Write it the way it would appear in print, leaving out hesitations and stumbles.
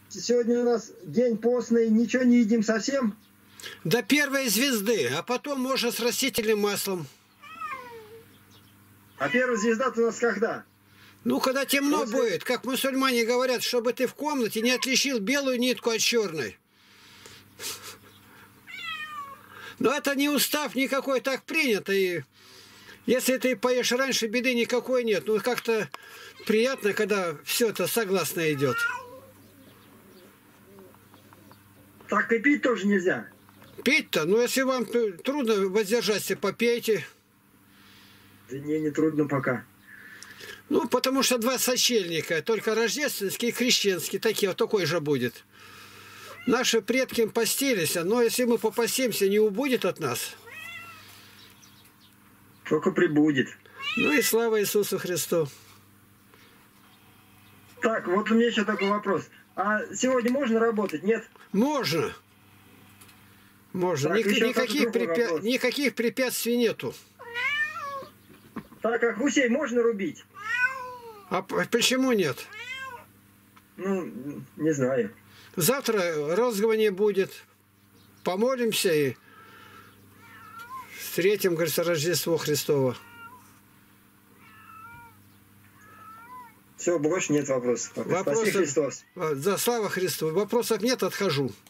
сегодня у нас день постный, ничего не едим совсем? До первой звезды, а потом можно с растительным маслом. А первая звезда-то у нас когда? Ну, когда темно будет, как мусульмане говорят, чтобы ты в комнате не отличил белую нитку от черной. Но это не устав никакой, так принято. И если ты поешь раньше, беды никакой нет. Ну, как-то приятно, когда все это согласно идет. Так и пить тоже нельзя? Пить-то? Ну, если вам трудно воздержаться, попейте. Да не трудно пока. Ну, потому что два сочельника, только рождественский и крещенский, такие, вот такой же будет. Наши предки постились, но если мы попастимся, не убудет от нас. Только прибудет. Ну и слава Иисусу Христу. Так, вот у меня еще такой вопрос. А сегодня можно работать, нет? Можно. Можно. Так, Никаких препятствий нету. Так, а гусей можно рубить? А почему нет? Ну, не знаю. Завтра розгование будет. Помолимся и встретим, говорится, Рождество Христово. Все, больше нет вопросов. Спаси Христос. За слава Христу. Вопросов нет, отхожу.